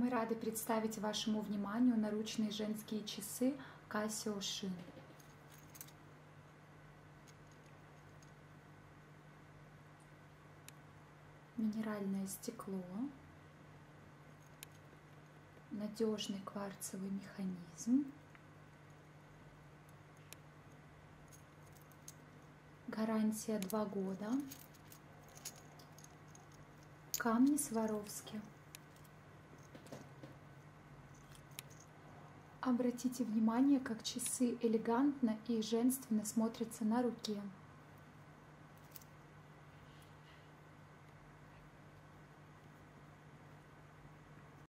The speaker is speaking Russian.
Мы рады представить вашему вниманию наручные женские часы Casio Shin. Минеральное стекло, надежный кварцевый механизм, гарантия 2 года, камни Сваровски. Обратите внимание, как часы элегантно и женственно смотрятся на руке.